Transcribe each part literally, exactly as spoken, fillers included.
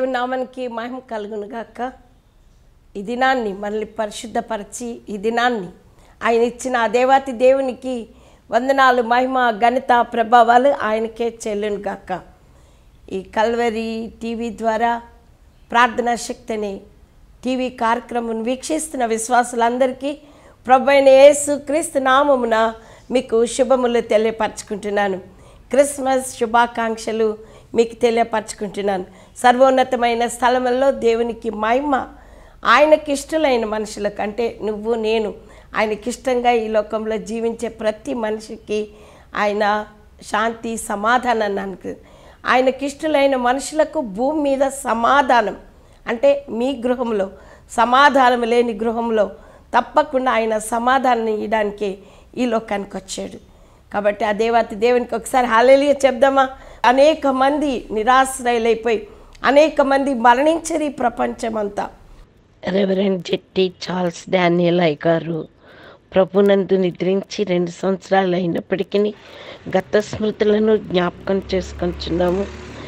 దేవుని నామానికి మహిమ కలుగును గాక. ఈ దినాన్ని మనల్ని పరిశుద్ధపరిచి ఈ దినాన్ని ఆయన ఇచ్చిన ఆ దేవాతి దేవునికి వందనాలు, మహిమ, ఘనత, ప్రభావాలు ఆయనకే చెల్లును గాక. ఈ కల్వరి టీవీ ద్వారా ప్రార్థనా శక్తి అనే టీవీ కార్యక్రమం వీక్షిస్తున్న విశ్వాసులందరికీ ప్రభువైన యేసు క్రీస్తు నామమున మీకు శుభములు తెలియపరచుకుంటున్నాను. క్రిస్మస్ శుభాకాంక్షలు మీకు తెలియపరచుకుంటున్నాను. సర్వోన్నతమైన స్థలముల్లో దేవునికి మహిమ, ఆయనకి ఇష్టలైన మనుషులకు అంటే నువ్వు నేను ఆయనకి ఇష్టంగా ఈ లోకంలో జీవించే ప్రతి మనిషికి ఆయన శాంతి సమాధానాన్ని అనుకు ఆయనకి ఇష్టలైన మనుషులకు భూమి మీద సమాధానం అంటే మీ గృహంలో సమాధానం లేని గృహంలో తప్పకుండా ఆయన సమాధానం ఇవ్వడానికి ఈ లోకానికి వచ్చాడు. కాబట్టి ఆ దేవాతి దేవునికి ఒకసారి హల్లెలూయా చెప్దామా. అనేక మంది నిరాశ్రయులైపోయి అనేక మంది మరణించరు ఈ ప్రపంచమంతా. రెవరెండ్ జెట్టి చార్ల్స్ డానియల్ అయ్య గారు ప్రభునందు నిద్రించి రెండు సంవత్సరాలు అయినప్పటికీ గత స్మృతులను జ్ఞాపకం చేసుకుంటున్నాము.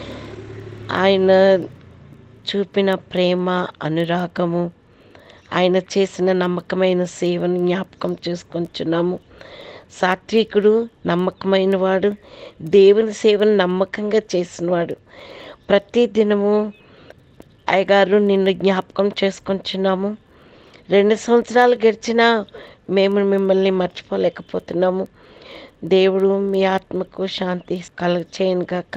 ఆయన చూపిన ప్రేమ, అనురాగము, ఆయన చేసిన నమ్మకమైన సేవను జ్ఞాపకం చేసుకుంటున్నాము. సాత్వికుడు, నమ్మకమైన వాడు, దేవుని సేవను నమ్మకంగా చేసినవాడు. ప్రతి దినము అయ్యగారు నిన్ను జ్ఞాపకం చేసుకుంటున్నాము. రెండు సంవత్సరాలు గడిచినా మేము మిమ్మల్ని మర్చిపోలేకపోతున్నాము. దేవుడు మీ ఆత్మకు శాంతి కలుగ చేయను గాక.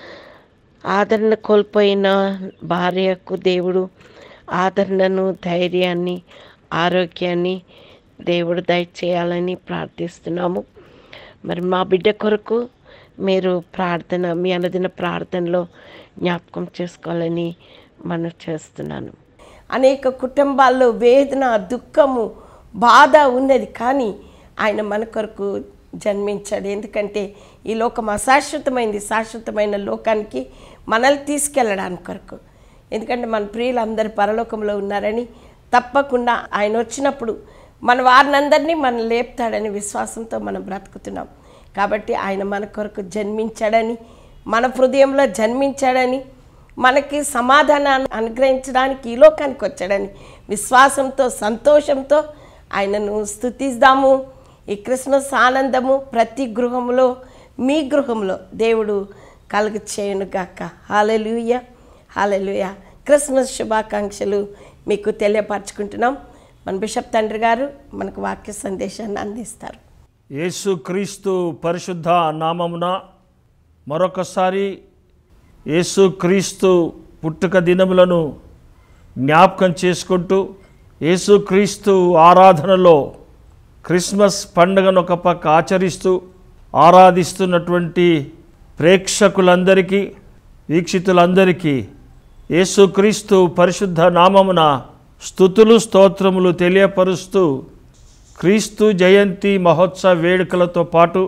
ఆదరణ కోల్పోయిన భార్యకు దేవుడు ఆదరణను, ధైర్యాన్ని, ఆరోగ్యాన్ని దేవుడు దయచేయాలని ప్రార్థిస్తున్నాము. మరి మా బిడ్డ కొరకు మీరు ప్రార్థన, మీ అనుదిన ప్రార్థనలో జ్ఞాపకం చేసుకోవాలని మనం చేస్తున్నాను. అనేక కుటుంబాల్లో వేదన, దుఃఖము, బాధ ఉన్నది. కానీ ఆయన మన కొరకు జన్మించాడు. ఎందుకంటే ఈ లోకం అశాశ్వతమైంది, శాశ్వతమైన లోకానికి మనల్ని తీసుకెళ్ళడానికి కొరకు. ఎందుకంటే మన ప్రియులు అందరు పరలోకంలో ఉన్నారని, తప్పకుండా ఆయన వచ్చినప్పుడు మన వారినందరినీ మనం లేపుతాడని విశ్వాసంతో మనం బ్రతుకుతున్నాం. కాబట్టి ఆయన మన కొరకు జన్మించాడని, మన హృదయంలో జన్మించాడని, మనకి సమాధానాన్ని అనుగ్రహించడానికి ఈ లోకానికి వచ్చాడని విశ్వాసంతో, సంతోషంతో ఆయనను స్తుతిద్దాము. ఈ క్రిస్మస్ ఆనందము ప్రతి గృహంలో, మీ గృహంలో దేవుడు కలుగు చేయను గాక. హల్లెలూయా, హల్లెలూయా. క్రిస్మస్ శుభాకాంక్షలు మీకు తెలియపరచుకుంటున్నాం. మన బిషప్ తండ్రి గారు మనకు వాక్య సందేశాన్ని అందిస్తారు. యేసు క్రీస్తు పరిశుద్ధ నామమున మరొకసారి యేసు క్రీస్తు పుట్టుక దినములను జ్ఞాపకం చేసుకుంటూ యేసు క్రీస్తు ఆరాధనలో క్రిస్మస్ పండుగను ఒక పక్క ఆచరిస్తూ ఆరాధిస్తున్నటువంటి ప్రేక్షకులందరికీ, వీక్షితులందరికీ యేసుక్రీస్తు పరిశుద్ధ నామమున స్తుతులు, స్తోత్రములు తెలియపరుస్తూ క్రీస్తు జయంతి మహోత్సవ వేడుకలతో పాటు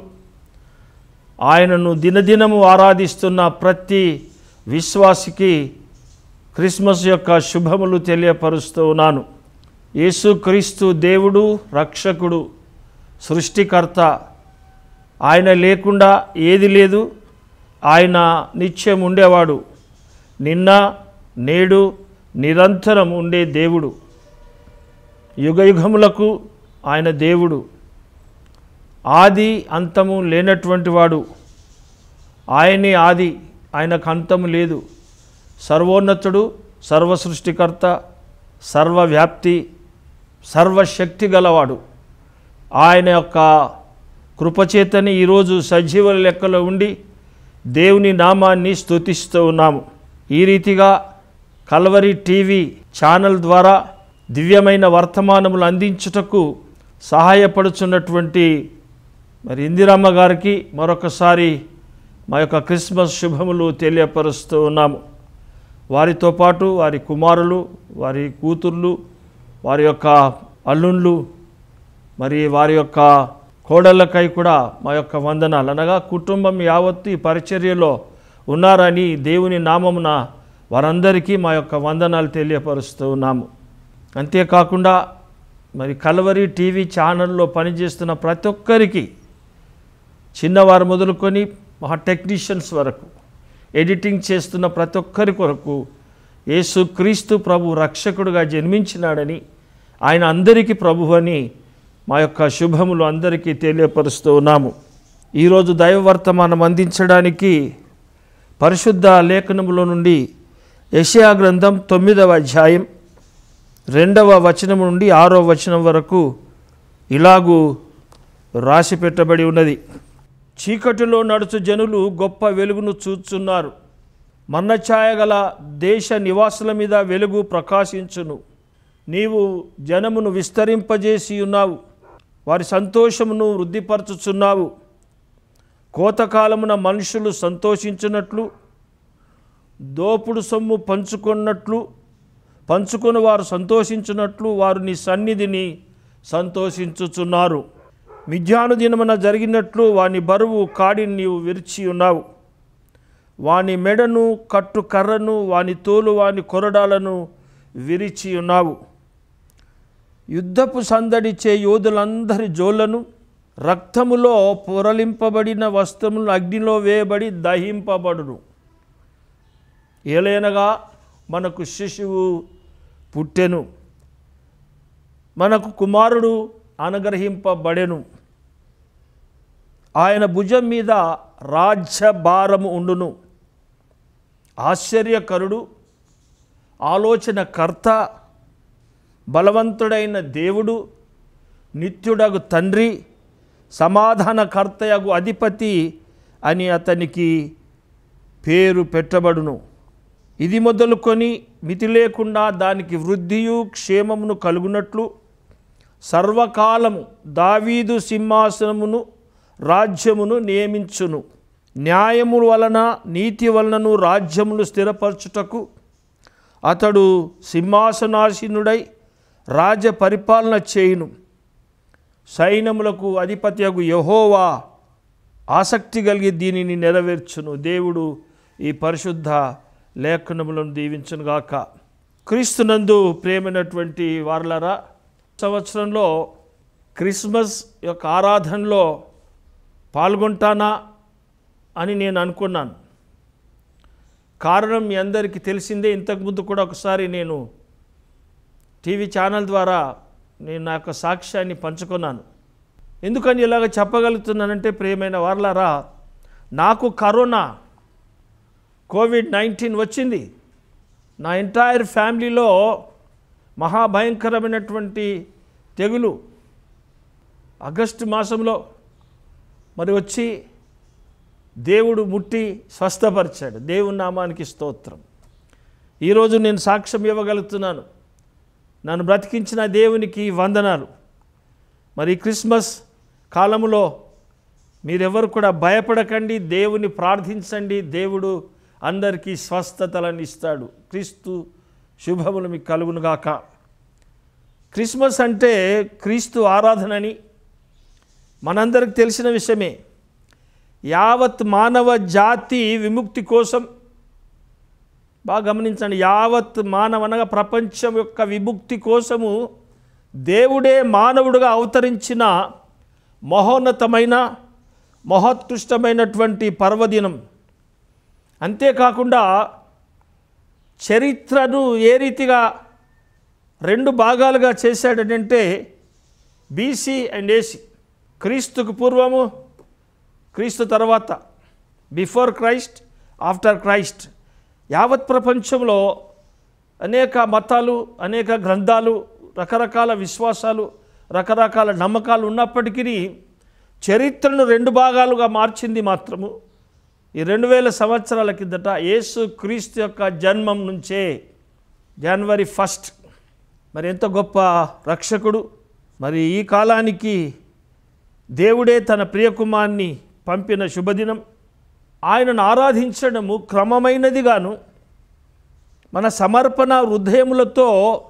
ఆయనను దినదినము ఆరాధిస్తున్న ప్రతి విశ్వాసికి క్రిస్మస్ యొక్క శుభములు తెలియపరుస్తూ ఉన్నాను. యేసుక్రీస్తు దేవుడు, రక్షకుడు, సృష్టికర్త. ఆయన లేకుండా ఏది లేదు. ఆయన నిత్యం ఉండేవాడు. నిన్న, నేడు, నిరంతరం ఉండే దేవుడు. యుగయుగములకు ఆయన దేవుడు. ఆది అంతము లేనటువంటి వాడు. ఆయనే ఆది, ఆయనకు అంతము లేదు. సర్వోన్నతుడు, సర్వ సృష్టికర్త, సర్వవ్యాప్తి, సర్వశక్తి గలవాడు. ఆయన యొక్క కృపచేతని ఈరోజు సజీవుల లెక్కలో ఉండి దేవుని నామాన్ని స్తుతిస్తూ ఉన్నాము. ఈ రీతిగా కల్వరి టీవీ ఛానల్ ద్వారా దివ్యమైన వర్తమానములు అందించుటకు సహాయపడుచున్నటువంటి మరి ఇందిరమ్మ గారికి మరొకసారి మా యొక్క క్రిస్మస్ శుభములు తెలియపరుస్తూ ఉన్నాము. వారితో పాటు వారి కుమారులు, వారి కూతుర్లు, వారి యొక్క అల్లుళ్ళు, మరి వారి యొక్క కోడళ్ళకై కూడా మా యొక్క వందనాలు. అనగా కుటుంబం యావత్తు ఈ పరిచర్యలో ఉన్నారని దేవుని నామమున వారందరికీ మా యొక్క వందనాలు తెలియపరుస్తూ ఉన్నాము. అంతేకాకుండా మరి కల్వరి టీవీ ఛానల్లో పనిచేస్తున్న ప్రతి ఒక్కరికి, చిన్నవారు మొదలుకొని మా టెక్నీషియన్స్ వరకు, ఎడిటింగ్ చేస్తున్న ప్రతి ఒక్కరి కొరకు యేసుక్రీస్తు ప్రభు రక్షకుడుగా జన్మించినాడని, ఆయన అందరికీ ప్రభు అని మా యొక్క శుభములు అందరికీ తెలియపరుస్తూ ఉన్నాము. ఈరోజు దైవ వర్తమానం అందించడానికి పరిశుద్ధ లేఖనములో నుండి యెషయా గ్రంథం తొమ్మిదవ అధ్యాయం రెండవ వచనం నుండి ఆరో వచనం వరకు ఇలాగూ రాసి పెట్టబడి ఉన్నది. చీకటిలో నడుచు జనులు గొప్ప వెలుగును చూచున్నారు. మన్నఛాయ గల దేశ నివాసుల మీద వెలుగు ప్రకాశించును. నీవు జనమును విస్తరింపజేసి ఉన్నావు, వారి సంతోషమును వృద్ధిపరచుచున్నావు. కోతకాలమున మనుషులు సంతోషించినట్లు, దోపుడు సొమ్ము పంచుకున్నట్లు పంచుకొని వారు సంతోషించినట్లు వారు నీ సన్నిధిని సంతోషించుచున్నారు. మిథ్యాను దినమున జరిగినట్లు వాని బరువు కాడిని నీవు విరిచి ఉన్నావు. వాని మెడను కట్టు కర్రను వాని తోలు వాని కొరడాలను విరిచి ఉన్నావు. యుద్ధపు సందడి చే యోధులందరి జోళ్లను, రక్తములో పొరలింపబడిన వస్త్రములు అగ్నిలో వేయబడి దహింపబడును. ఏలైనగా మనకు శిశువు పుట్టెను, మనకు కుమారుడు అనుగ్రహింపబడెను. ఆయన భుజం మీద రాజ్యభారము ఉండును. ఆశ్చర్యకరుడు, ఆలోచనకర్త, బలవంతుడైన దేవుడు, నిత్యుడగు తండ్రి, సమాధానకర్తయగు అధిపతి అని అతనికి పేరు పెట్టబడును. ఇది మొదలుకొని మితి లేకుండా దానికి వృద్ధియు క్షేమమును కలుగునట్లు సర్వకాలము దావీదు సింహాసనమును రాజ్యమును నియమించును. న్యాయము వలన నీతి వలనను రాజ్యమును స్థిరపరచుటకు అతడు సింహాసనాసీనుడై రాజ్య పరిపాలన చేయును. సైన్యములకు అధిపతియగు యెహోవా ఆసక్తి కలిగి దీనిని నెరవేర్చును. దేవుడు ఈ పరిశుద్ధ లేఖనములను దీవించునుగాక. క్రీస్తునందు ప్రేమైనటువంటి వారలారా, సంవత్సరంలో క్రిస్మస్ యొక్క ఆరాధనలో పాల్గొంటానా అని నేను అనుకున్నాను. కారణం మీ అందరికీ తెలిసిందే. ఇంతకుముందు కూడా ఒకసారి నేను టీవీ ఛానల్ ద్వారా నేను నా యొక్క సాక్ష్యాన్ని పంచుకున్నాను. ఎందుకని ఇలాగ చెప్పగలుగుతున్నానంటే, ప్రియమైన వారలారా, నాకు కరోనా కోవిడ్ నైన్టీన్ వచ్చింది. నా ఎంటైర్ ఫ్యామిలీలో మహాభయంకరమైనటువంటి తెగులు ఆగస్టు మాసంలో మరి వచ్చి దేవుడు ముట్టి స్వస్థపరిచాడు. దేవుని నామానికి స్తోత్రం. ఈరోజు నేను సాక్ష్యం ఇవ్వగలుగుతున్నాను. నన్ను బ్రతికించిన దేవునికి వందనాలు. మరి క్రిస్మస్ కాలంలో మీరెవరు కూడా భయపడకండి, దేవుని ప్రార్థించండి. దేవుడు అందరికీ స్వస్థతలను ఇస్తాడు. క్రీస్తు శుభములు మీకు కలుగునుగాక. క్రిస్మస్ అంటే క్రీస్తు ఆరాధనని మనందరికి తెలిసిన విషయమే. యావత్ మానవ జాతి విముక్తి కోసం, బాగా గమనించండి, యావత్ మానవ అనగా ప్రపంచం యొక్క విముక్తి కోసము దేవుడే మానవుడుగా అవతరించిన మహోన్నతమైన మహోత్కృష్టమైనటువంటి పర్వదినం. అంతేకాకుండా చరిత్రను ఏ రీతిగా రెండు భాగాలుగా చేశాడంటే బీసీ అండ్ ఏసీ, క్రీస్తుకు పూర్వము, క్రీస్తు తర్వాత, బిఫోర్ క్రైస్ట్, ఆఫ్టర్ క్రైస్ట్. యావత్ ప్రపంచంలో అనేక మతాలు, అనేక గ్రంథాలు, రకరకాల విశ్వాసాలు, రకరకాల నమ్మకాలు ఉన్నప్పటికీ చరిత్రను రెండు భాగాలుగా మార్చింది మాత్రము ఈ రెండు వేల సంవత్సరాల కిందట యేసు క్రీస్తు యొక్క జన్మం నుంచే. జనవరి ఫస్ట్ మరి ఎంత గొప్ప రక్షకుడు. మరి ఈ కాలానికి దేవుడే తన ప్రియకుమార్ని పంపిన శుభదినం. ఆయనను ఆరాధించడము క్రమమైనదిగాను మన సమర్పణ హృదయములతో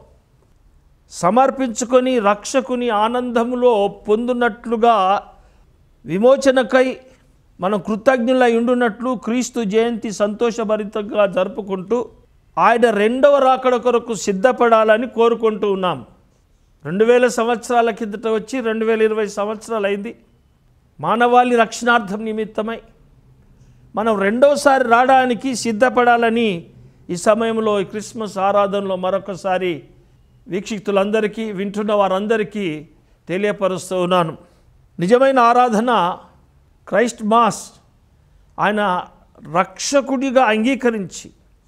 సమర్పించుకొని రక్షకుని ఆనందములో పొందునట్లుగా విమోచనకై మనం కృతజ్ఞులై ఉండునట్లు క్రీస్తు జయంతి సంతోషభరితంగా జరుపుకుంటూ ఆయన రెండవ రాకడ కొరకు సిద్ధపడాలని కోరుకుంటూ ఉన్నాం. రెండు వేల సంవత్సరాల కిందట వచ్చి రెండు వేల ఇరవై సంవత్సరాలు అయింది. మానవాళి రక్షణార్థం నిమిత్తమై మనం రెండోసారి రావడానికి సిద్ధపడాలని ఈ సమయంలో ఈ క్రిస్మస్ ఆరాధనలో మరొకసారి వీక్షితులందరికీ, వింటున్న వారందరికీ తెలియపరుస్తూ ఉన్నాను. నిజమైన ఆరాధన క్రైస్ట్ మాస్ ఆయన రక్షకుడిగా అంగీకరించి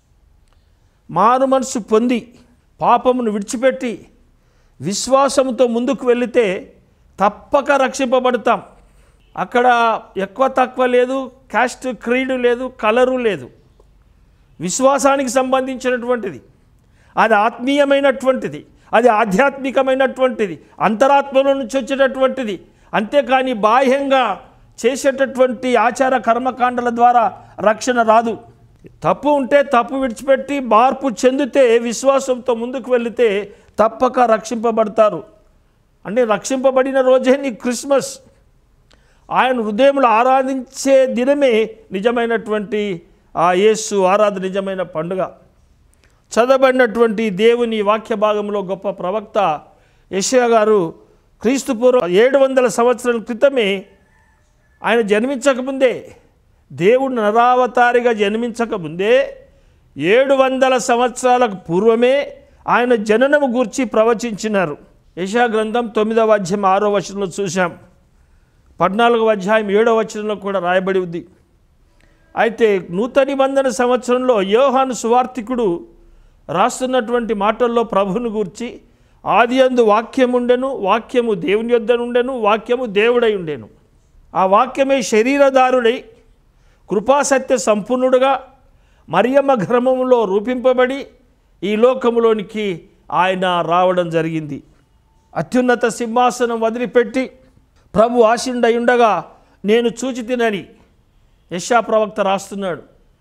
మారు మనసు పొంది పాపమును విడిచిపెట్టి విశ్వాసంతో ముందుకు వెళితే తప్పక రక్షింపబడతాం. అక్కడ ఎక్కువ తక్కువ లేదు, క్యాస్ట్ క్రీడు లేదు, కలరు లేదు. విశ్వాసానికి సంబంధించినటువంటిది, అది ఆత్మీయమైనటువంటిది, అది ఆధ్యాత్మికమైనటువంటిది, అంతరాత్మలో నుంచి వచ్చేటటువంటిది. అంతేకాని బాహ్యంగా చేసేటటువంటి ఆచార కర్మకాండల ద్వారా రక్షణ రాదు. తప్పు ఉంటే తప్పు విడిచిపెట్టి మార్పు చెందితే విశ్వాసంతో ముందుకు వెళితే తప్పక రక్షింపబడతారు. అంటే రక్షింపబడిన రోజే నీ క్రిస్మస్. ఆయన హృదయంలో ఆరాధించే దినమే నిజమైనటువంటి ఆ యేసు ఆరాధన, నిజమైన పండుగ. చదవబడినటువంటి దేవుని వాక్య భాగంలో గొప్ప ప్రవక్త యెషయా గారు క్రీస్తు పూర్వం ఏడు వందల సంవత్సరాల క్రితమే, ఆయన జన్మించకముందే, దేవుడు నరావతారిగా జన్మించకముందే ఏడు వందల సంవత్సరాలకు పూర్వమే ఆయన జననము గూర్చి ప్రవచించినారు. యెషయా గ్రంథం తొమ్మిదవ అధ్యాయం ఆరో వచనంలో చూసాం. పద్నాలుగవ అధ్యాయం ఏడవ వచనంలో కూడా రాయబడి ఉంది. అయితే నూతన నిబంధన సంవత్సరంలో యోహాను సువార్తికుడు రాస్తున్నటువంటి మాటల్లో ప్రభువును గూర్చి, ఆది యందు వాక్యముండెను, వాక్యము దేవుని యొద్ద నుండెను, వాక్యము దేవుడై ఉండెను. ఆ వాక్యమే శరీరధారుడై కృపాసత్య సంపూర్ణుడుగా మరియమ్మ గర్భములో రూపింపబడి ఈ లోకములోనికి ఆయన రావడం జరిగింది. అత్యున్నత సింహాసనం వదిలిపెట్టి ప్రభు ఆశీనుడై ఉండగా నేను చూచి తినని యెషయా ప్రవక్త రాస్తున్నాడు.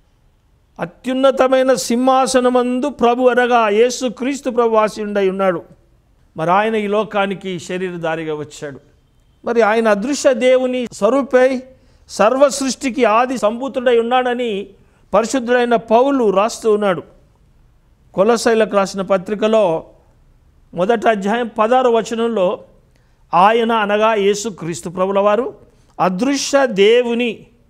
అత్యున్నతమైన సింహాసనమందు ప్రభు అనగా యేసు క్రీస్తు ప్రభు ఆశీనుడై ఉన్నాడు. మరి ఆయన ఈ లోకానికి శరీరధారిగా వచ్చాడు. మరి ఆయన అదృశ్య దేవుని స్వరూపై సర్వ సృష్టికి ఆది సంభూతుడై ఉన్నాడని పరిశుద్ధుడైన పౌలు రాస్తూ ఉన్నాడు. కొలొస్సీలకు రాసిన పత్రికలో మొదటి అధ్యాయం పదహారు వచనంలో ఆయన అనగా యేసు క్రీస్తు ప్రభుల వారు అదృశ్య దేవుని,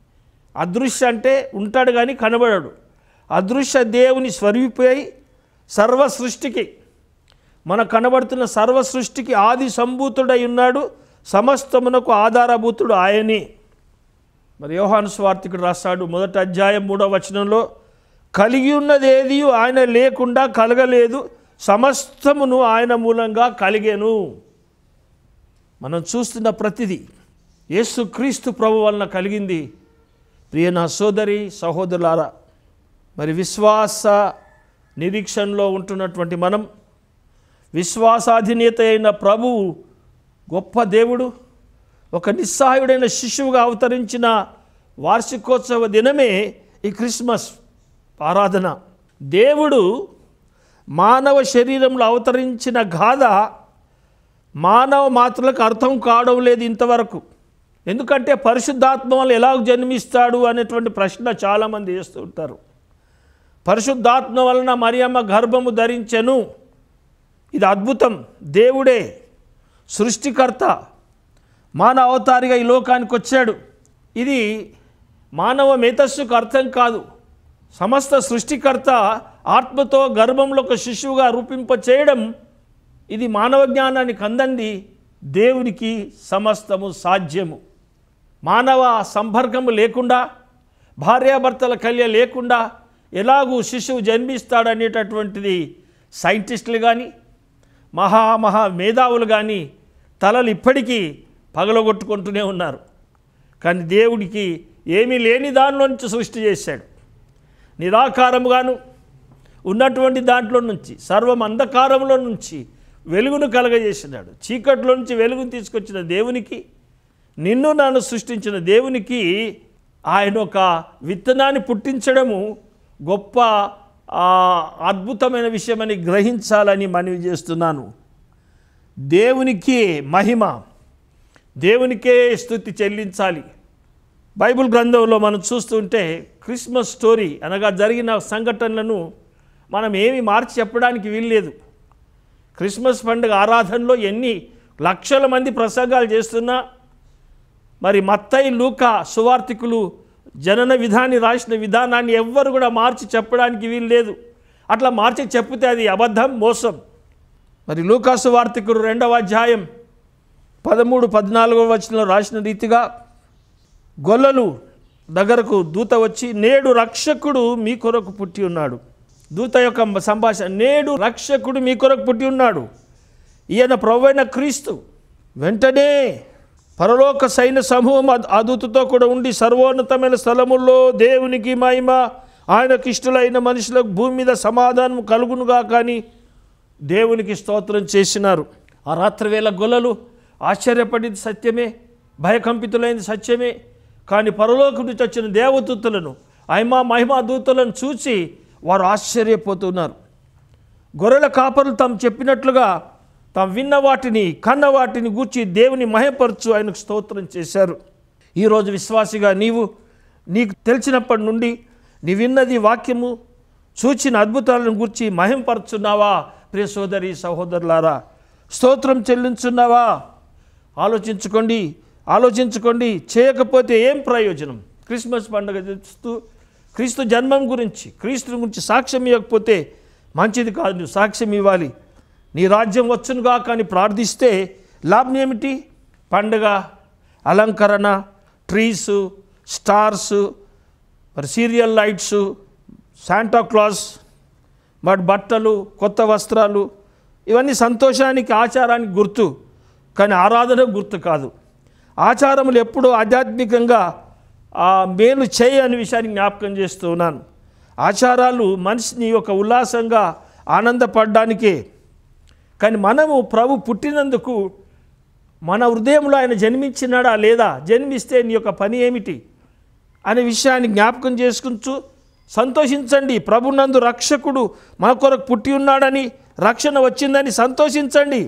అదృశ్య అంటే ఉంటాడు కానీ కనబడడు, అదృశ్య దేవుని స్వరూపై సర్వ సృష్టికి, మన కనబడుతున్న సర్వ సృష్టికి ఆది సంభూతుడై ఉన్నాడు, సమస్తమునకు ఆధారభూతుడు ఆయనే. మరి యోహాను సువార్తికుడు రాస్తాడు మొదటి అధ్యాయం మూడవ వచనంలో, కలిగి ఉన్నది ఏది ఆయన లేకుండా కలగలేదు, సమస్తమును ఆయన మూలంగా కలిగేను. మనం చూస్తున్న ప్రతిదీ యేసు క్రీస్తు ప్రభు వలన కలిగింది. ప్రియ నా సోదరి సహోదరులారా, మరి విశ్వాస నిరీక్షణలో ఉంటున్నటువంటి మనం, విశ్వాసాధినేత అయిన ప్రభువు గొప్ప దేవుడు, ఒక నిస్సహాయుడైన శిశువుగా అవతరించిన వార్షికోత్సవ దినమే ఈ క్రిస్మస్ ఆరాధన. దేవుడు మానవ శరీరంలో అవతరించిన గాథ మానవ మాత్రులకు అర్థం కావడం లేదు ఇంతవరకు. ఎందుకంటే పరిశుద్ధాత్మ వల్ల ఎలా జన్మిస్తాడు అనేటువంటి ప్రశ్న చాలామంది వేస్తూ ఉంటారు. పరిశుద్ధాత్మ వలన మరియమ్మ గర్భము ధరించెను, ఇది అద్భుతం. దేవుడే సృష్టికర్త మానవ అవతారిగా ఈ లోకానికి వచ్చాడు. ఇది మానవ మేధస్సుకు అర్థం కాదు. సమస్త సృష్టికర్త ఆత్మతో గర్భంలో ఒక శిశువుగా రూపింప చేయడం, ఇది మానవ జ్ఞానానికి అందండి. దేవునికి సమస్తము సాధ్యము. మానవ సంపర్కము లేకుండా, భార్యాభర్తల కళ్య లేకుండా ఎలాగూ శిశువు జన్మిస్తాడనేటటువంటిది సైంటిస్టులు కానీ మహా మహా మేధావులు కానీ తలలు ఇప్పటికీ పగలగొట్టుకుంటూనే ఉన్నారు. కానీ దేవుడికి ఏమీ లేని దానిలో నుంచి సృష్టి చేశాడు. నిరాకారముగాను ఉన్నటువంటి దాంట్లో నుంచి, సర్వం అంధకారంలో నుంచి వెలుగును కలగజేసినాడు. చీకట్లో నుంచి వెలుగును తీసుకొచ్చిన దేవునికి, నిన్ను నన్ను సృష్టించిన దేవునికి ఆయన ఒక విత్తనాన్ని పుట్టించడము గొప్ప అద్భుతమైన విషయమని గ్రహించాలని మనవి చేస్తున్నాను. దేవునికి మహిమ, దేవునికే స్తుతి చెల్లించాలి. బైబిల్ గ్రంథంలో మనం చూస్తుంటే క్రిస్మస్ స్టోరీ అనగా జరిగిన సంఘటనలను మనం ఏమి మార్చి చెప్పడానికి వీల్లేదు. క్రిస్మస్ పండుగ ఆరాధనలో ఎన్ని లక్షల మంది ప్రసంగాలు చేస్తున్నా, మరి మత్తయి లూకా సువార్తికులు జనన విధాన్ని రాసిన విధానాన్ని ఎవ్వరు కూడా మార్చి చెప్పడానికి వీల్లేదు. అట్లా మార్చి చెప్తే అది అబద్ధం, మోసం. మరి లూకాసు వార్తికుడు రెండవ అధ్యాయం పదమూడు పద్నాలుగవ వచనంలో రాసిన రీతిగా గొల్లలు దగ్గరకు దూత వచ్చి, నేడు రక్షకుడు మీ కొరకు పుట్టి ఉన్నాడు. దూత యొక్క సంభాషణ, నేడు రక్షకుడు మీ కొరకు పుట్టి ఉన్నాడు, ఈయన ప్రభువైన క్రీస్తు. వెంటనే పరలోక సైన్య సమూహం ఆ దూతతో కూడా ఉండి, సర్వోన్నతమైన స్థలముల్లో దేవునికి మహిమ, ఆయనకు ఇష్టలైన మనుషులకు భూమి మీద సమాధానం కలుగునుగా కానీ దేవునికి స్తోత్రం చేసినారు. ఆ రాత్రి వేళ గొల్లలు ఆశ్చర్యపడింది సత్యమే, భయకంపితులైంది సత్యమే. కానీ పరలోకం నుంచి వచ్చిన దేవదూతలను, మహిమా మహిమా దూతలను చూసి వారు ఆశ్చర్యపోతున్నారు. గొర్రెల కాపరులు తాము చెప్పినట్లుగా తాము విన్న వాటిని, కన్న వాటిని గూర్చి దేవుని మహిమపరచు ఆయనకు స్తోత్రం చేశారు. ఈరోజు విశ్వాసిగా నీవు నీకు తెలిసినప్పటి నుండి నీ విన్నది వాక్యము, చూచిన అద్భుతాలను గూర్చి మహిమపరచున్నావా? ప్రియ సోదరి సహోదరులారా, స్తోత్రం చెల్లించున్నావా? ఆలోచించుకోండి, ఆలోచించుకోండి. చేయకపోతే ఏం ప్రయోజనం? క్రిస్మస్ పండుగ చేస్తూ క్రీస్తు జన్మం గురించి, క్రీస్తు గురించి సాక్ష్యం ఇవ్వకపోతే మంచిది కాదు. నువ్వు సాక్ష్యం ఇవ్వాలి. నీ రాజ్యం వచ్చునుగా కానీ ప్రార్థిస్తే లాభం ఏమిటి? పండుగ, అలంకరణ, ట్రీసు, స్టార్సు, మరి సీరియల్ లైట్సు, శాంటాక్లాస్, మరి బట్టలు, కొత్త వస్త్రాలు, ఇవన్నీ సంతోషానికి, ఆచారానికి గుర్తు, కానీ ఆరాధన గుర్తు కాదు. ఆచారములు ఎప్పుడూ ఆధ్యాత్మికంగా మేలు చేయ అనే విషయాన్ని జ్ఞాపకం చేస్తూ ఉన్నాను. ఆచారాలు మనిషిని ఒక ఉల్లాసంగా ఆనందపడడానికే. కానీ మనము ప్రభు పుట్టినందుకు మన హృదయంలో ఆయన జన్మించినాడా లేదా, జన్మిస్తే నీ యొక్క పని ఏమిటి అనే విషయాన్ని జ్ఞాపకం చేసుకుంటూ సంతోషించండి. ప్రభునందు రక్షకుడు మన కొరకు పుట్టి ఉన్నాడని, రక్షణ వచ్చిందని సంతోషించండి.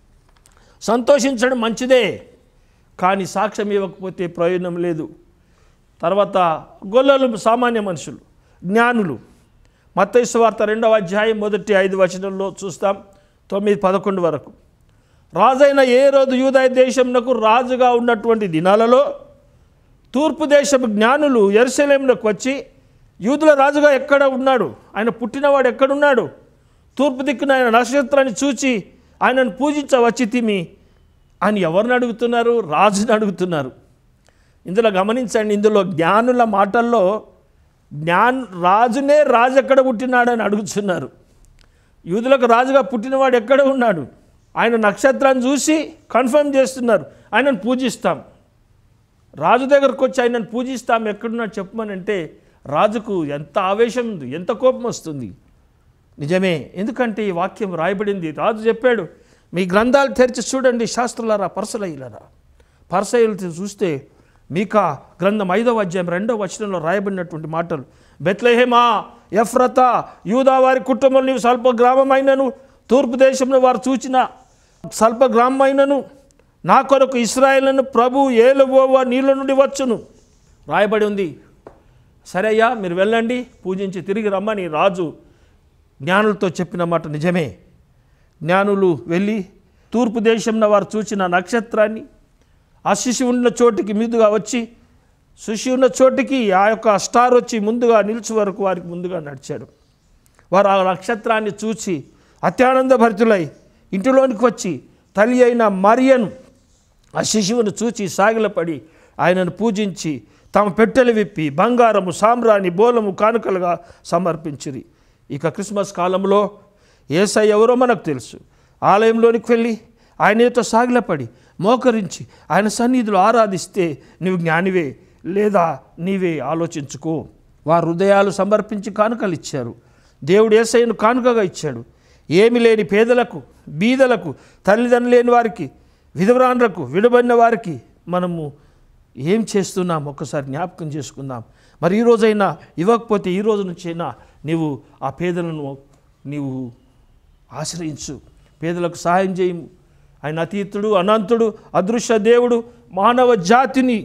సంతోషించడం మంచిదే, కానీ సాక్ష్యం ఇవ్వకపోతే ప్రయోజనం లేదు. తర్వాత గొల్లలు సామాన్య మనుషులు, జ్ఞానులు. మత్తయి సువార్త రెండవ అధ్యాయం మొదటి ఐదు వచనంలో చూస్తాం, తొమ్మిది పదకొండు వరకు. రాజైన హేరోదు యూదాయ దేశమునకు రాజుగా ఉన్నటువంటి దినాలలో తూర్పు దేశపు జ్ఞానులు యెరూషలేమునకు వచ్చి, యూదుల రాజుగా ఎక్కడ ఉన్నాడు, ఆయన పుట్టినవాడు ఎక్కడున్నాడు, తూర్పు దిక్కున ఆయన నక్షత్రాన్ని చూచి ఆయనను పూజించవచ్చితిమి అని ఎవరిని అడుగుతున్నారు? రాజుని అడుగుతున్నారు. ఇందులో గమనించండి, ఇందులో జ్ఞానుల మాటల్లో జ్ఞాన్ రాజునే రాజు ఎక్కడ పుట్టినాడని అడుగుతున్నారు. యూదులకు రాజుగా పుట్టినవాడు ఎక్కడ ఉన్నాడు, ఆయన నక్షత్రాన్ని చూసి కన్ఫర్మ్ చేస్తున్నారు, ఆయనను పూజిస్తాం. రాజు దగ్గరకు వచ్చి ఆయనను పూజిస్తాం, ఎక్కడున్నాడు చెప్పమని అంటే రాజుకు ఎంత ఆవేశం ఉంది, ఎంత కోపం వస్తుంది. నిజమే, ఎందుకంటే ఈ వాక్యం రాయబడింది. రాజు చెప్పాడు, మీ గ్రంథాలు తెరిచి చూడండి శాస్త్రులారా, పరసలయ్యులారా. పరసయ్యులు చూస్తే మీకా గ్రంథం ఐదవ అధ్యాయం రెండవ వచనంలో రాయబడినటువంటి మాటలు, బెత్లెహేమా ఎఫ్రతా, యూదా వారి కుటుంబం నీవు స్వల్ప గ్రామమైనను, తూర్పు దేశంలో వారు చూచిన స్వల్ప గ్రామమైనను, నా కొరకు ఇశ్రాయేలును ప్రభు ఏలుబోవా నీళ్ళ నుండి వచ్చును రాయబడి ఉంది. సరే అయ్యా, మీరు వెళ్ళండి, పూజించి తిరిగి రమ్మని రాజు జ్ఞానులతో చెప్పిన మాట నిజమే. జ్ఞానులు వెళ్ళి తూర్పు దేశంలో వారు చూసిన నక్షత్రాన్ని, ఆ శిశువు ఉన్న చోటికి మీదుగా వచ్చి, శిశువు ఉన్న చోటికి ఆ యొక్క స్టార్ వచ్చి ముందుగా నిలిచి వరకు వారికి ముందుగా నడిచాడు. వారు ఆ నక్షత్రాన్ని చూసి అత్యానంద భరితులై ఇంటిలోనికి వచ్చి తల్లి అయిన మరియను, ఆ శిశువును చూచి సాగిలపడి ఆయనను పూజించి తమ పెట్టెలు విప్పి బంగారము, సామ్రాణి, బోలము కానుకలుగా సమర్పించిరి. ఇక క్రిస్మస్ కాలంలో యేసయ్య ఎవరో మనకు తెలుసు. ఆలయంలోనికి వెళ్ళి ఆయనతో సాగిలపడి మోకరించి ఆయన సన్నిధిలో ఆరాధిస్తే నీవు జ్ఞానివే లేదా నీవే ఆలోచించుకో. వారు హృదయాలు సమర్పించి కానుకలు ఇచ్చారు. దేవుడు యేసయ్యను కానుకగా ఇచ్చాడు. ఏమి లేని పేదలకు, బీదలకు, తల్లిదండ్రులు లేని వారికి, విధవరాండ్రకు, విడబడిన వారికి మనము ఏం చేస్తున్నాం ఒక్కసారి జ్ఞాపకం చేసుకుందాం. మరి ఈరోజైనా ఇవ్వకపోతే ఈ రోజు నుంచైనా నీవు ఆ పేదలను నీవు ఆశ్రయించు, పేదలకు సహాయం చేయము. ఆయన అతీతుడు, అనంతుడు, అదృశ్య దేవుడు మానవ జాతిని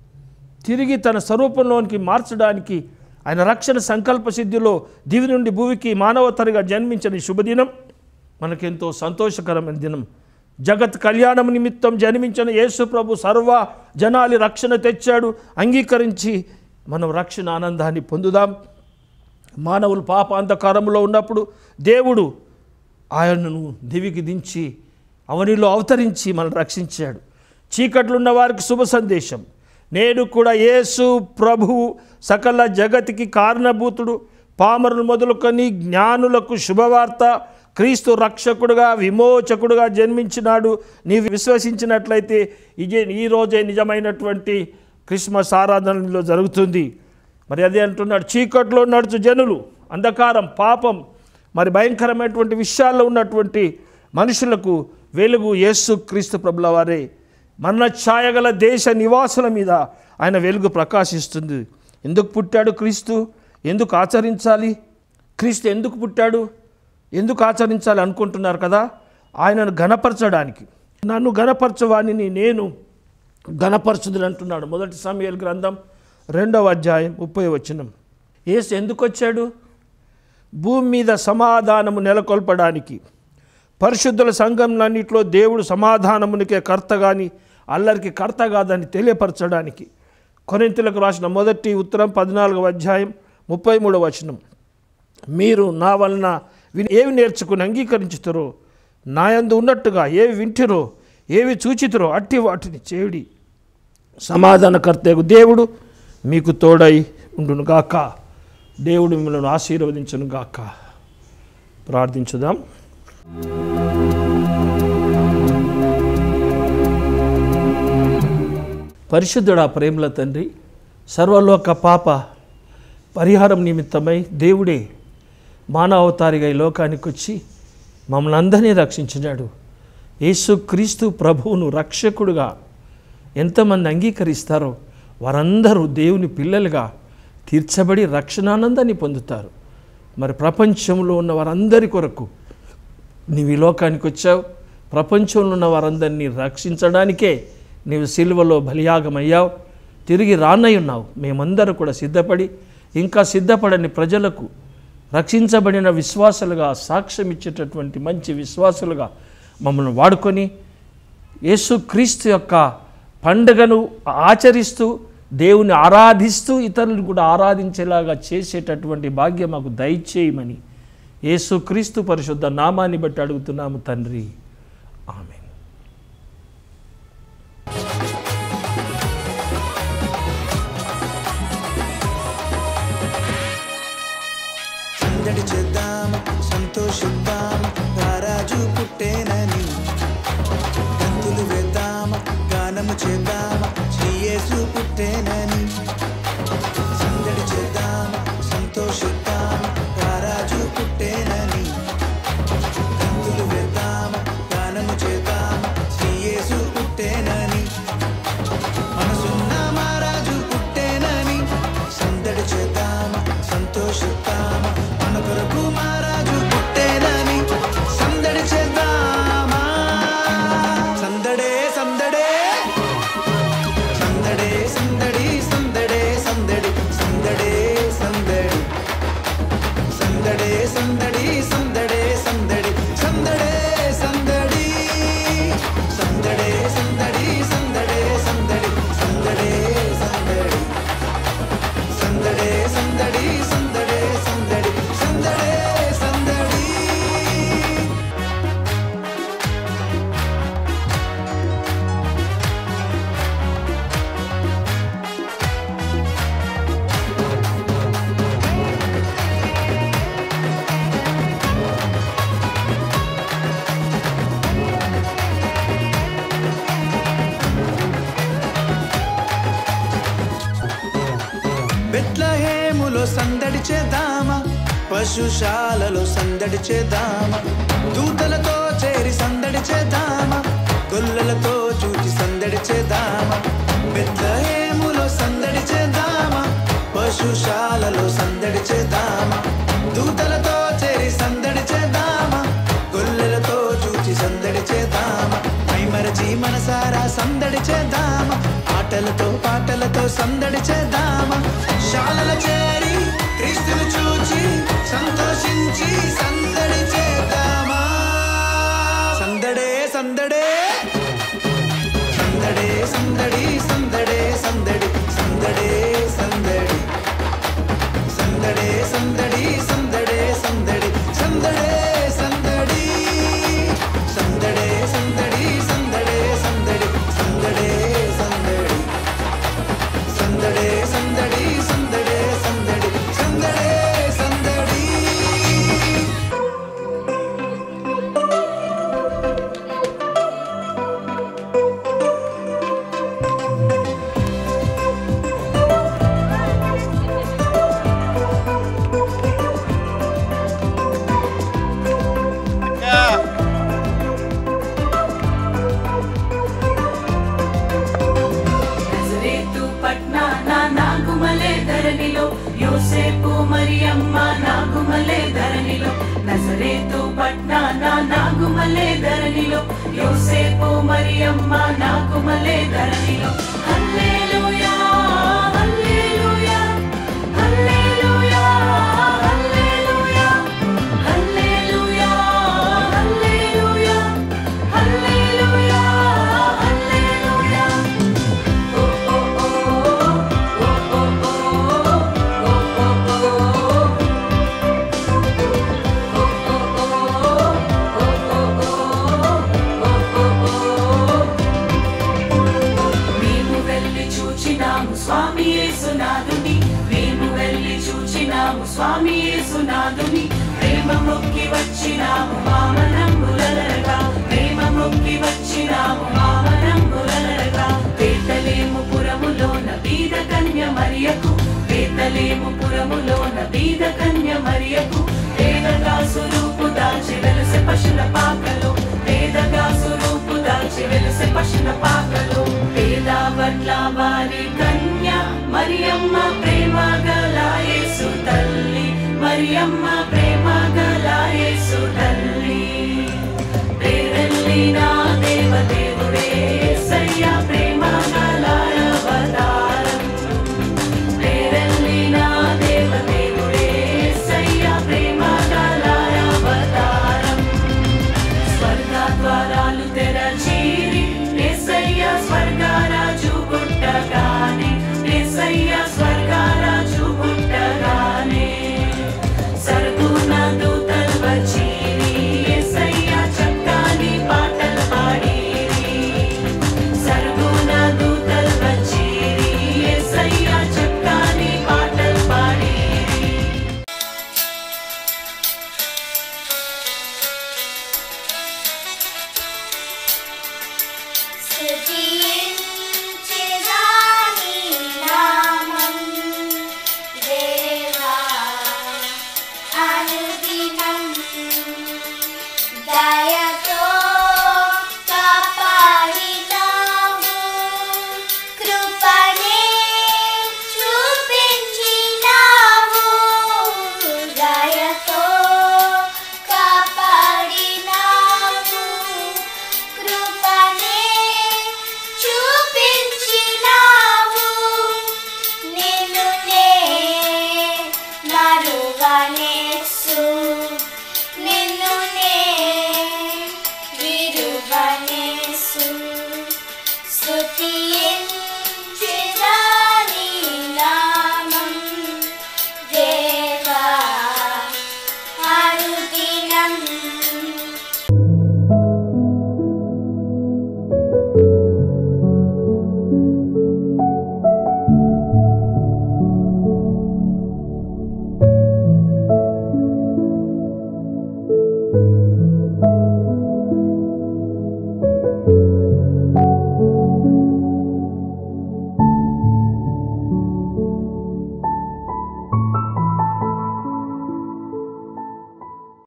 తిరిగి తన స్వరూపంలోనికి మార్చడానికి ఆయన రక్షణ సంకల్ప సిద్ధిలో దివి నుండి భూమికి మానవతరిగా జన్మించిన ఈ శుభదినం మనకెంతో సంతోషకరమైన దినం. జగత్ కళ్యాణం నిమిత్తం జన్మించిన యేసు ప్రభు సర్వ జనాలి రక్షణ తెచ్చాడు. అంగీకరించి మనం రక్షణ ఆనందాన్ని పొందుదాం. మానవులు పాప అంధకారంలో ఉన్నప్పుడు దేవుడు ఆయనను దివికి దించి అవనిలో అవతరించి మనల్ని రక్షించాడు. చీకట్లు ఉన్న వారికి శుభ సందేశం. నేడు కూడా యేసు ప్రభువు సకల జగతికి కారణభూతుడు, పామరులు మొదలుకొని జ్ఞానులకు శుభవార్త, క్రీస్తు రక్షకుడుగా విమోచకుడుగా జన్మించినాడు. నీవు విశ్వసించినట్లయితే ఇదే ఈరోజే నిజమైనటువంటి క్రిస్మస్ ఆరాధనలో జరుగుతుంది. మరి అదే అంటున్నాడు, చీకట్లో నడుచు జనులు, అంధకారం, పాపం, మరి భయంకరమైనటువంటి విషయాల్లో ఉన్నటువంటి మనుషులకు వెలుగు యేసు క్రీస్తు ప్రభుల వారే. మరణ ఛాయగల దేశ నివాసుల మీద ఆయన వెలుగు ప్రకాశిస్తుంది. ఎందుకు పుట్టాడు క్రీస్తు? ఎందుకు ఆచరించాలి? క్రీస్తు ఎందుకు పుట్టాడు, ఎందుకు ఆచరించాలి అనుకుంటున్నారు కదా? ఆయనను ఘనపరచడానికి. నన్ను ఘనపరచవాణిని నేను ఘనపరచుదును అంటున్నాడు. మొదటి సమూయేలు గ్రంథం రెండవ అధ్యాయం ముప్పై వచనం. యేసు ఎందుకు వచ్చాడు? భూమి మీద సమాధానము నెలకొల్పడానికి, పరిశుద్ధుల సంఘంలన్నింటిలో దేవుడు సమాధానమునికే కర్త కానీ అల్లరికి కర్త కాదని తెలియపరచడానికి. కొరింథీయులకు రాసిన మొదటి ఉత్తరం పద్నాలుగవ అధ్యాయం ముప్పై మూడవ వచనం. మీరు నా వలన విని ఏవి నేర్చుకుని అంగీకరించుతారో, నాయందు ఉన్నట్టుగా ఏవి వింటిరో, ఏవి చూచితురో అట్టి వాటిని చేయుడి. సమాధానకర్తకు దేవుడు మీకు తోడై ఉండును గాక. దేవుడు మిమ్మల్ని ఆశీర్వదించును గాక. ప్రార్థించుదాం. పరిశుద్ధుడా, ప్రేమల తండ్రి, సర్వలోక పాప పరిహారం నిమిత్తమై దేవుడే మానవతారిగా ఈ లోకానికి వచ్చి మమ్మల్ని అందరినీ రక్షించినాడు. యేసు క్రీస్తు ప్రభువును రక్షకుడుగా ఎంతమంది అంగీకరిస్తారో వారందరూ దేవుని పిల్లలుగా తీర్చబడి రక్షణానందాన్ని పొందుతారు. మరి ప్రపంచంలో ఉన్న వారందరి కొరకు నీవు ఈ లోకానికి వచ్చావు. ప్రపంచంలో ఉన్న వారందరినీ రక్షించడానికే నీవు సిలువలో బలియాగమయ్యావు. తిరిగి రానై ఉన్నావు. మేమందరూ కూడా సిద్ధపడి ఇంకా సిద్ధపడని ప్రజలకు రక్షించబడిన విశ్వాసులుగా సాక్ష్యం ఇచ్చేటటువంటి మంచి విశ్వాసులుగా మమ్మల్ని వాడుకొని యేసు క్రీస్తు యొక్క పండుగను ఆచరిస్తూ దేవుని ఆరాధిస్తూ ఇతరులను కూడా ఆరాధించేలాగా చేసేటటువంటి భాగ్యం మాకు దయచేయమని యేసు క్రీస్తు పరిశుద్ధ నామాన్ని బట్టి అడుగుతున్నాము తండ్రి. ఆమేన్. సందడి చేద్దాం, సంతోషిద్దాం, రారాజు పుట్టేనని. గంతులు వేద్దాం, గానము చేద్దాం, శ్రీ యేసు పుట్టేనని. సందడి చేద్దాం, సంతోషిద్దాం, రారాజు పుట్టేనని. గంతులు వేద్దాం, గానము చేద్దాం, శ్రీ యేసు పుట్టేనని. మనసున్న మహారాజు పుట్టేనని. సందడి చేద్దాం, సంతోషిద్దాం, మన కొరకు మహారాజు పుట్టేనని. సందడి చేద్దామా, సందడే సందడే సందడే సందడి సందడే సందడి సందడే సందడి సందడే సందడి సందడే సందడి సందడే సందడి సందడే సందడి సందడే సందడి సందడే సందడి సందడే సందడి సందడే సందడి సందడే సందడి. బెత్లెహేములో సందడి చేద్దామా, పశుశాలలో సందడి చేద్దామా, దూతలతో చేరి సందడి చేద్దామా, గొల్లలతో చూచి సందడి చేద్దామా. బెత్లెహేములో సందడి చేద్దామా, పశుశాలలో సందడి చేద్దామా, దూతలతో చేరి సందడి చేద్దామా, గొల్లలతో చూచి సందడి చేద్దామా. మైమరచి మనసారా సందడి చేద్దామా, ఆటలతో పాటలతో సందడి చేద్దామా. శాలల చేరి క్రీస్తును చూచి సంతోషించి సందడి చేద్దామా. సందడే సందడే సందడే సందడి సందడే సందడి సందడే సందడి సందడే సందడి మరియమ్మ నాకు మలే ధరణిలో హల్లెలూయా హల్లెలూయా హల్లెలూయా హల్లెలూయా హల్లెలూయా హల్లెలూయా హల్లెలూయా హల్లెలూయా ఓ ఓ ఓ ఓ ఓ ఓ మేము వెళ్ళి చూచినాము స్వామి యేసునాథుని మేము వెళ్ళి చూచినాము స్వామి యేసునాథుని ప్రేమ మొక్కి వచ్చినాము మామనంబులరగా ప్రేమ మొక్కి వచ్చినాము మామనంబులరగా బేతలేము పురములోన బీద కన్య మరియకు బేతలేము పురములోన బీద కన్య మరియకు పేదగా స్వరూపు దాచి వెలసె పశుల పాకలో పేదగా స్వరూపు దాచి వెలసె పశుల పాకలో పేద పట్ల వారి కన్య మరియమ్మ ప్రేమ గల యేసు తల్లి మరియమ్మ ప్రేమ గల యేసు తల్లి పేరెల్లిన దేవదేవుడే యేసయ్య ప్రేమ గల అవతారం పేరెల్లిన దేవదేవుడే యేసయ్య ప్రేమ గల అవతారం స్వర్గ ద్వారాలు తెరచీరి యేసయ్య స్వర్గరాజు పుట్టగానే యేసయ్య స్వర్గరాజు పుట్టగానే సర్గుణ దూతలు వచ్చీరి యేసయ్య చక్కని పాటలు పాడిరి సర్గుణ దూతలు వచ్చీరి యేసయ్య చక్కని పాటలు పాడిరి స్తుతించెదాని నామం దేవా అనుదినం దయతో కాపాడినావు కృపనే చూపించినావు దయతో కాపాడినావు కృపనే చూపించినావు నిన్ను నే మరువనేసు నిన్ను నే విరువనేసు స్తుతి